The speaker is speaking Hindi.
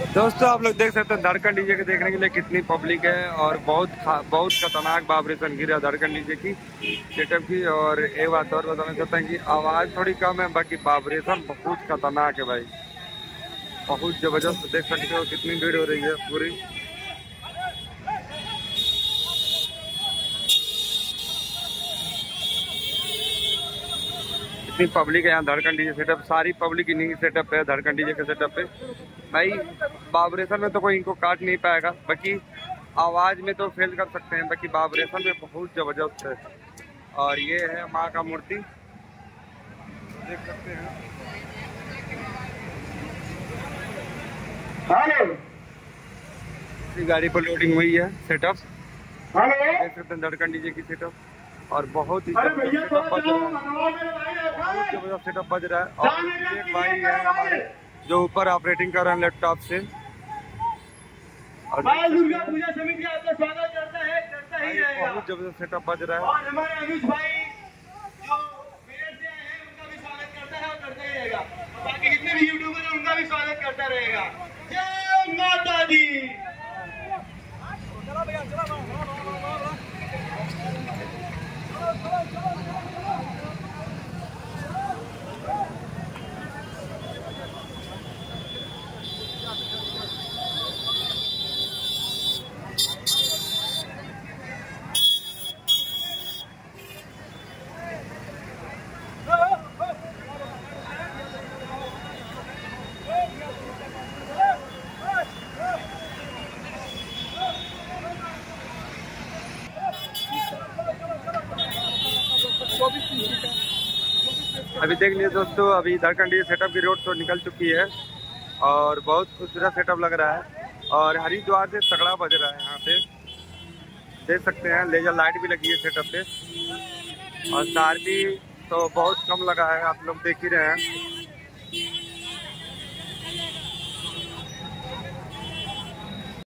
दोस्तों आप लोग देख सकते हैं धड़कन डीजे के देखने के लिए कितनी पब्लिक है और बहुत खतरनाक वाइब्रेशन गिरा धड़कन डीजे की सेटअप की। और एक बात और बताना चाहता हूँ कि आवाज़ थोड़ी कम है, बाकी वाइब्रेशन बहुत खतरनाक है भाई, बहुत जबरदस्त। देख सकते हो कितनी भीड़ हो रही है पूरी। इतनी पब्लिक है यहाँ धड़कन डीजे सेटअप, सारी पब्लिक इन्हीं सेटअप है धड़कन डीजे के सेटअप पे भाई। वाइब्रेशन में तो कोई इनको काट नहीं पाएगा, बाकी आवाज में तो फेल कर सकते हैं, बाकी वाइब्रेशन में बहुत जबरदस्त है। और ये है माँ का मूर्ति, देख सकते हैं। हेलो, इसी गाड़ी पर लोडिंग हुई है सेटअप, हेलो, देख सकते हैं धड़कन डीजे की सेटअप। और बहुत ही अरे भैया सेटअप बज रहा है, बहुत थोड़ा जबरदस्त सेटअप बज रहा है। और एक भाई है हमारे जो ऊपर ऑपरेटिंग कर रहे हैं लैपटॉप से। और दुर्गा पूजा समिति आपका स्वागत करता ही रहेगा। बहुत जबरदस्त सेटअप बज रहा है। और हमारे अनुज भाई जो मेरठ से आए हैं उनका भी स्वागत करता है और करता ही रहेगा। बाकी जितने भी यूट्यूबर हैं उनका भी स्वागत करता रहेगा। जय माता दी। अभी देख लीजिए दोस्तों, अभी धड़कन डीजे सेटअप की रोड शो निकल चुकी है और बहुत खूबसूरत सेटअप लग रहा है। और हरिद्वार से तगड़ा बज रहा है यहाँ पे, देख सकते हैं। लेजर लाइट भी लगी है सेटअप पे और स्टार भी तो बहुत कम लगा है, आप लोग देख ही रहे हैं।